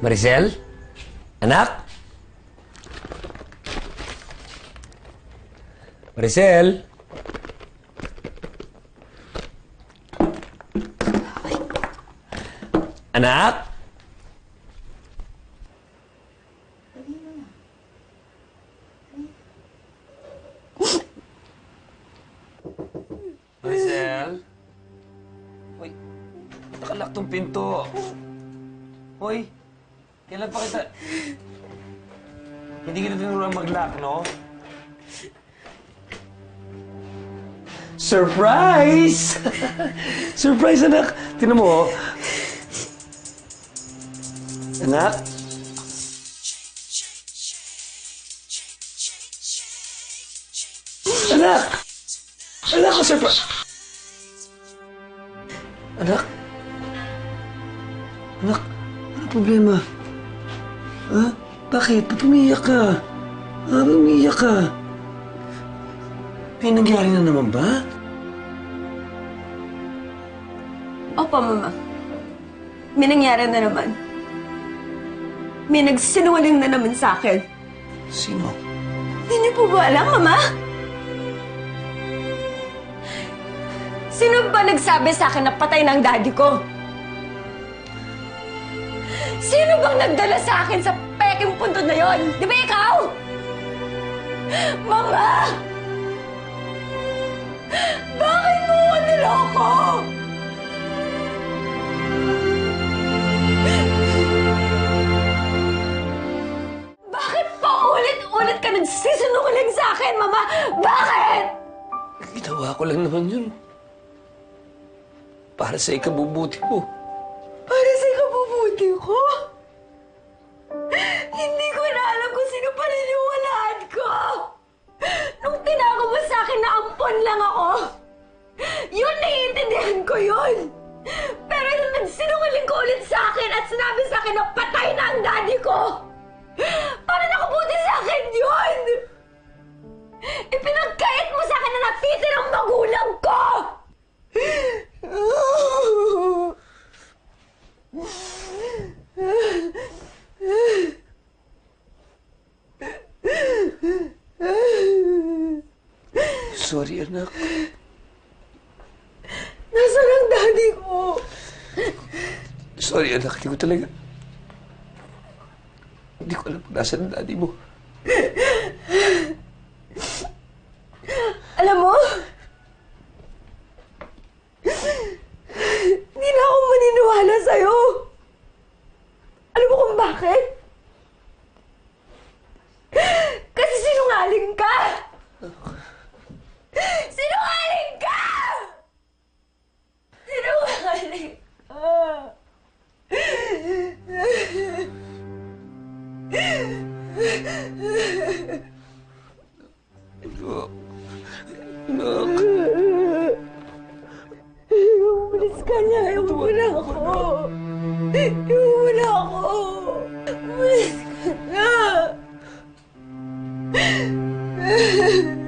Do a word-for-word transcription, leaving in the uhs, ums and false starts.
Maricel? Anak? Maricel? Anak? Maricel? Uy, nakalak tong pinto. Uy, kailan pa kita... Hindi kita tinuruan mag-lock, no? Surprise! Surprise, anak! Tinan mo, oh. Anak? Anak! Anak, ko surprise! Anak? Anak, ano problema? Ha? Bakit? Ba't umiiyak ka? Ha? Ba't umiiyak ka? May nangyari na naman ba? Opo, Mama. May nangyari na naman. May nagsinungaling na naman sa akin. Sino? Hindi niyo po ba alam, Mama? Sino ba nagsabi sa akin na patay na ang daddy ko? Sino bang nagdala sa akin sa peking puntod na yon? Di ba ikaw? Mama! Bakit mo ko niloko? Bakit pa ulit-ulit ka nagsisinungaling sa akin, Mama? Bakit? Ginawa ko lang naman yun. Para sa ikabubuti mo. Para sa ikabubuti ko? Hindi ko na alam kung sino paniniwalaan ko. Nung tinago mo sa akin na ampon lang ako, yun, naiintindihan ko yun. Pero nung nagsinungaling ko ulit sa akin at sinabi sa akin na patay na ang daddy ko, para nakabuti sa akin yun. Ipinagkait mo sa akin na natitirang magulang ko. Sorry, anak. Nasaan ang daddy ko? Sorry, anak. Hindi ko talaga... Hindi ko alam kung nasaan ang daddy mo. Alam mo, hindi na ako maniniwala sa'yo. Alam mo kung bakit? Kasi sinungaling ka! Sinungaling ka! Sinungaling ka! Anak. Anak. Umalis ka na. Iwan mo na ako. Iwan mo na ako. Umalis ka na.